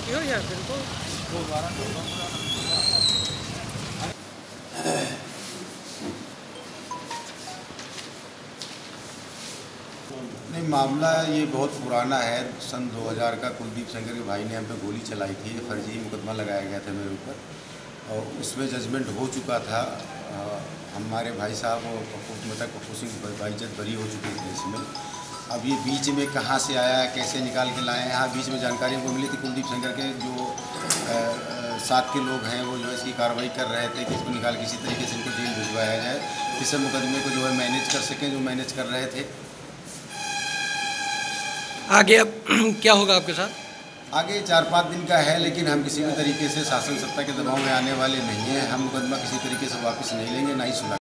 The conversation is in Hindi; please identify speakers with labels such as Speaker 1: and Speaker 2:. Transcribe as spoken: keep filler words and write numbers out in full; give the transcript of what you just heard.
Speaker 1: की हो या फिर को
Speaker 2: नहीं, मामला ये बहुत पुराना है। सन दो हज़ार का कुलदीप सेंगर के भाई ने हम पे गोली चलाई थी। फर्जी मुकदमा लगाया गया था मेरे ऊपर और उसमें जजमेंट हो चुका था। आ, हमारे भाई साहब मतलब खुशी बाइज्जत बरी हो चुकी थी इसमें। अब ये बीच में कहाँ से आया, कैसे निकाल के लाए हैं, यहाँ बीच में जानकारी को मिली थी कुलदीप सेंगर के जो आ, आ, साथ के लोग हैं वो जो है इसकी कार्रवाई कर रहे थे कि इसको निकाल किसी तरीके से इनको जेल भिजवाया जाए, इस मुकदमे को जो है मैनेज कर सकें, जो मैनेज कर रहे थे।
Speaker 1: आगे अब क्या होगा आपके साथ?
Speaker 2: आगे चार पाँच दिन का है, लेकिन हम किसी भी तरीके से शासन सत्ता के दबाव में आने वाले नहीं हैं। हम मुकदमा किसी तरीके से वापस नहीं लेंगे, ना ही सुना